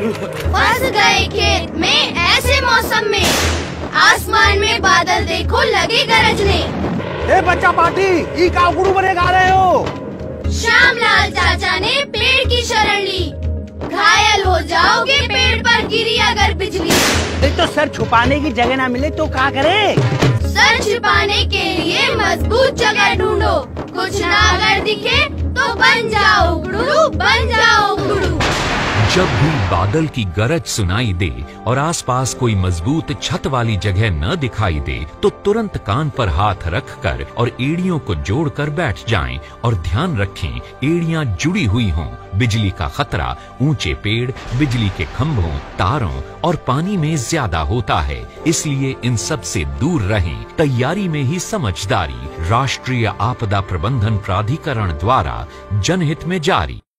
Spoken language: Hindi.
फंस गए खेत में ऐसे मौसम में, आसमान में बादल देखो लगे गरजने। ए बच्चा पार्टी, ई का गुरु बने गा रहे हो? श्यामलाल चाचा ने पेड़ की शरण ली, घायल हो जाओगे पेड़ पर गिरी अगर बिजली। नहीं तो सर छुपाने की जगह ना मिले तो क्या करे? सर छिपाने के लिए मजबूत जगह ढूंढो, कुछ ना अगर दिखे तो बन जाओ गुरु, बन जाओ गुरु। जब भी बादल की गरज सुनाई दे और आसपास कोई मजबूत छत वाली जगह न दिखाई दे तो तुरंत कान पर हाथ रखकर और एड़ियों को जोड़कर बैठ जाएं और ध्यान रखें एड़ियां जुड़ी हुई हों। बिजली का खतरा ऊंचे पेड़, बिजली के खंभों, तारों और पानी में ज्यादा होता है, इसलिए इन सब से दूर रहें। तैयारी में ही समझदारी। राष्ट्रीय आपदा प्रबंधन प्राधिकरण द्वारा जनहित में जारी।